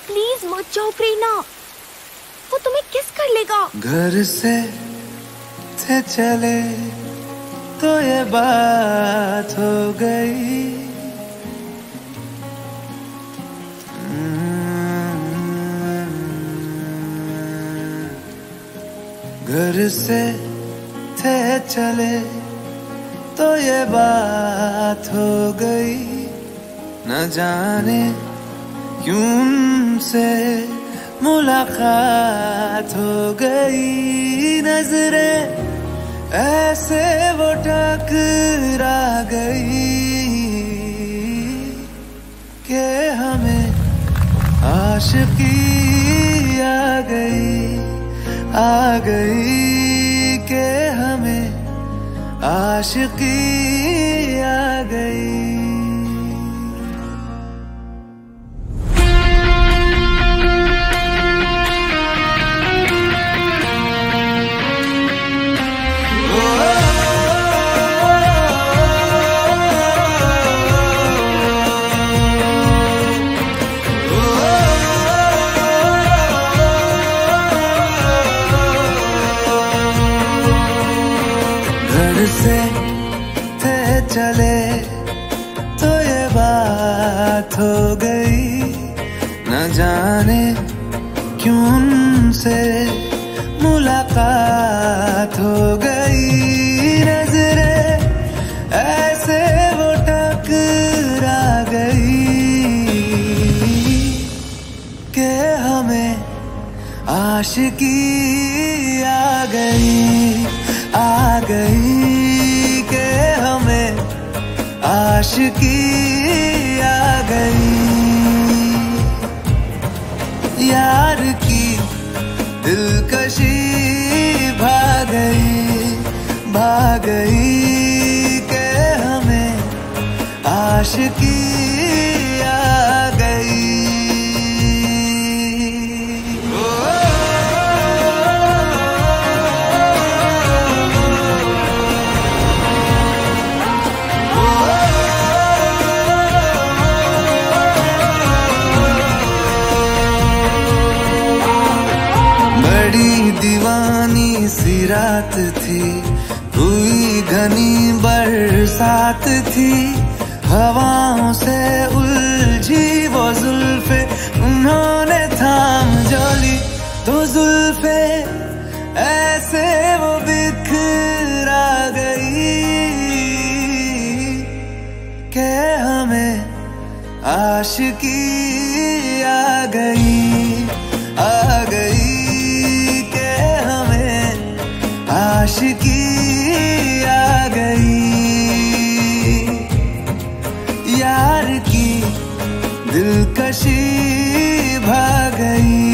Please मत जाओ प्रेरणा, वो तुम्हें किस कर लेगा। घर से थे चले तो ये बात हो गई, घर से थे चले तो ये बात हो गई, न जाने क्यों उनसे मुलाकात हो गई। नजरें ऐसे वो टकरा गई कि हमें आशिकी आ गई कि हमें आशिकी आ गई। से थे चले तो ये बात हो गई, न जाने क्यों उनसे मुलाकात हो गई। नजरें ऐसे वो टकरा गई कि हमें आशिकी आ गई कि हमें आशिकी आ गई। यार की दिलकशी भाग गई कि हमें आशिकी आ गई। दीवानी सी रात थी, हुई घनी बरसात थी, हवाओं से उलझी वो जुल्फे उन्होंने थाम जोली, तो जुल्फे ऐसे वो बिखरा गई कि हमें आशिकी आ गई आशिकी आ गई। यार की दिलकशी भाग गई।